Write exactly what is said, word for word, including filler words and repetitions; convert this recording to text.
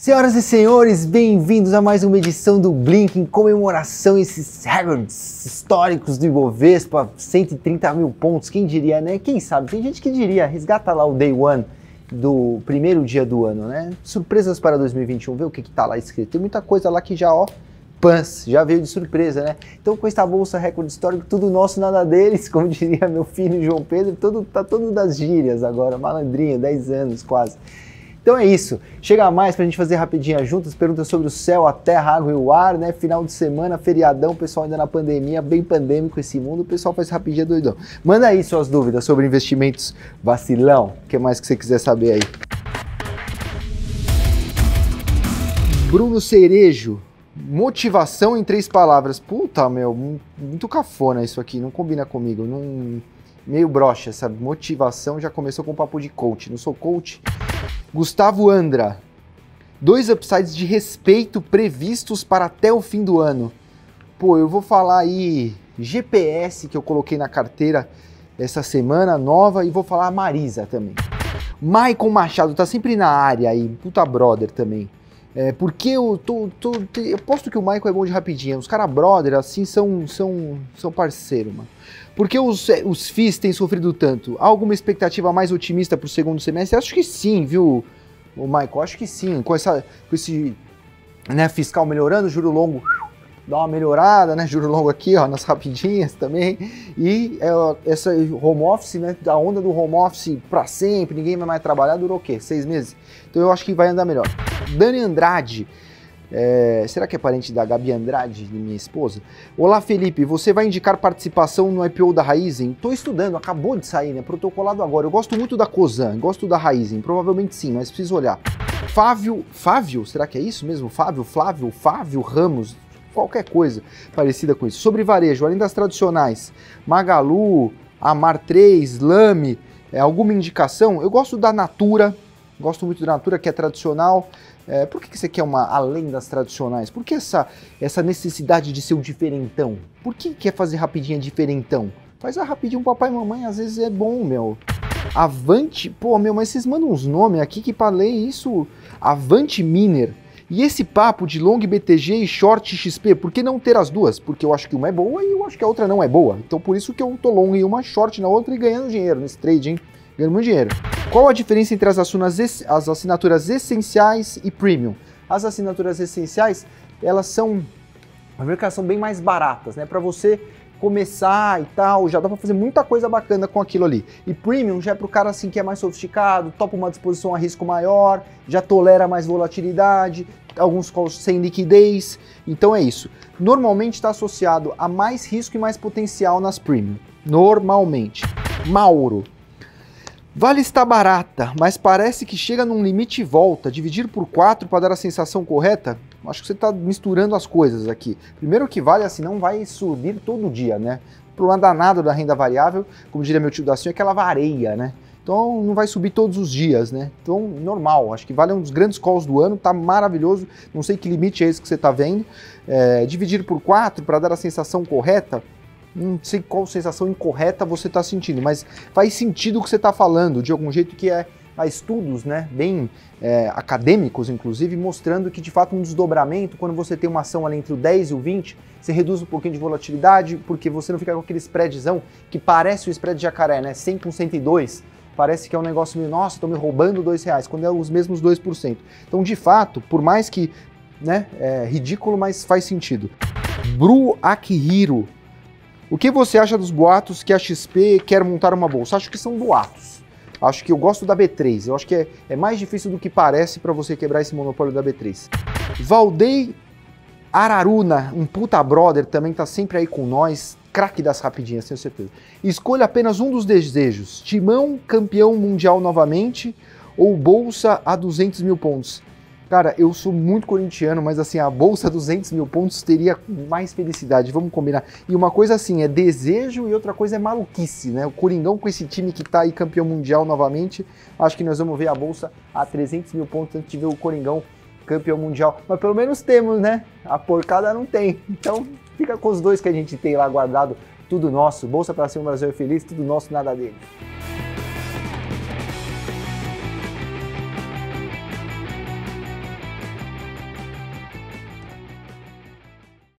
Senhoras e senhores, bem-vindos a mais uma edição do Blink em comemoração a esses recordes históricos do Ibovespa, cento e trinta mil pontos, quem diria, né? Quem sabe? Tem gente que diria, resgata lá o Day One do primeiro dia do ano, né? Surpresas para dois mil e vinte e um, vê o que que tá lá escrito. Tem muita coisa lá que já, ó, pans, já veio de surpresa, né? Então com esta bolsa recorde histórico, tudo nosso, nada deles, como diria meu filho João Pedro, todo, tá todo das gírias agora, malandrinho, dez anos quase. Então é isso, chega mais pra gente fazer rapidinho juntas, perguntas sobre o céu, a terra, a água e o ar, né? Final de semana, feriadão, pessoal ainda na pandemia, bem pandêmico esse mundo, o pessoal faz rapidinho doidão. Manda aí suas dúvidas sobre investimentos vacilão, o que mais que você quiser saber aí. Bruno Cerejo, motivação em três palavras. Puta, meu, muito cafona isso aqui, não combina comigo, não... meio broxa, sabe? Motivação já começou com papo de coach, não sou coach. Gustavo Andra, dois upsides de respeito previstos para até o fim do ano. Pô, eu vou falar aí G P S que eu coloquei na carteira essa semana nova e vou falar Marisa também. Maicon Machado tá sempre na área aí, puta brother também. É, porque eu tô, tô, eu posto que o Maicon é bom de rapidinho, os caras brother assim são, são, são parceiro, mano. Por que os, os F I Is têm sofrido tanto? Há alguma expectativa mais otimista para o segundo semestre? Acho que sim, viu, o Michael? Acho que sim. Com, essa, com esse né, fiscal melhorando, juro longo dá uma melhorada, né? Juro longo aqui, ó, nas rapidinhas também. E é, essa home office, né? A onda do home office para sempre, ninguém vai mais trabalhar, durou o quê? Seis meses? Então eu acho que vai andar melhor. Dani Andrade. É, será que é parente da Gabi Andrade, de minha esposa? Olá, Felipe, você vai indicar participação no I P O da Raizen? Tô estudando, acabou de sair, né? Protocolado agora. Eu gosto muito da Cosan, gosto da Raizen, provavelmente sim, mas preciso olhar. Fávio, Fávio, será que é isso mesmo? Fávio, Flávio, Fávio Ramos, qualquer coisa parecida com isso. Sobre varejo, além das tradicionais, Magalu, Amar três, Lame, é, alguma indicação? Eu gosto da Natura, gosto muito da Natura, que é tradicional. É, por que, que você quer uma além das tradicionais? Por que essa, essa necessidade de ser o diferentão? Por que quer fazer rapidinho diferentão? Faz a rapidinho papai e mamãe, às vezes é bom, meu. Avante, pô, meu, mas vocês mandam uns nomes aqui que pra ler isso. Avante Miner. E esse papo de long B T G e short X P, por que não ter as duas? Porque eu acho que uma é boa e eu acho que a outra não é boa. Então por isso que eu tô long em uma, short na outra e ganhando dinheiro nesse trade, hein? Ganhando muito dinheiro. Qual a diferença entre as assinaturas, as assinaturas essenciais e premium? As assinaturas essenciais, elas são, a ver que elas são bem mais baratas, né? Para você começar e tal, já dá para fazer muita coisa bacana com aquilo ali. E premium já é pro cara assim que é mais sofisticado, topa uma disposição a risco maior, já tolera mais volatilidade, alguns calls sem liquidez. Então é isso. Normalmente está associado a mais risco e mais potencial nas premium. Normalmente. Mauro. Vale está barata, mas parece que chega num limite e volta. Dividir por quatro para dar a sensação correta? Acho que você está misturando as coisas aqui. Primeiro que Vale assim não vai subir todo dia, né? O problema danado da renda variável, como diria meu tio Dacinho, é que ela varia, né? Então não vai subir todos os dias, né? Então normal, acho que Vale é um dos grandes calls do ano, tá maravilhoso. Não sei que limite é esse que você está vendo. É, dividir por quatro para dar a sensação correta? Não sei qual sensação incorreta você está sentindo, mas faz sentido o que você está falando, de algum jeito que é, há estudos, né, bem é, acadêmicos, inclusive, mostrando que, de fato, um desdobramento, quando você tem uma ação ali entre o dez e o vinte, você reduz um pouquinho de volatilidade, porque você não fica com aquele spreadzão que parece o spread de jacaré, né, cem com cento e dois, parece que é um negócio meio, nossa, estão me roubando dois reais, quando é os mesmos dois por cento. Então, de fato, por mais que, né, é ridículo, mas faz sentido. Bru Akihiro. O que você acha dos boatos que a X P quer montar uma bolsa? Acho que são boatos. Acho que eu gosto da B três. Eu acho que é, é mais difícil do que parece para você quebrar esse monopólio da B três. Valdei Araruna, um puta brother, também tá sempre aí com nós. Craque das rapidinhas, tenho certeza. Escolha apenas um dos desejos. Timão campeão mundial novamente ou bolsa a duzentos mil pontos? Cara, eu sou muito corintiano, mas assim, a bolsa duzentos mil pontos teria mais felicidade, vamos combinar. E uma coisa assim, é desejo e outra coisa é maluquice, né? O Coringão com esse time que tá aí campeão mundial novamente, acho que nós vamos ver a bolsa a trezentos mil pontos antes de ver o Coringão campeão mundial. Mas pelo menos temos, né? A porcada não tem. Então fica com os dois que a gente tem lá guardado, tudo nosso. Bolsa para cima, Brasil é feliz, tudo nosso, nada dele.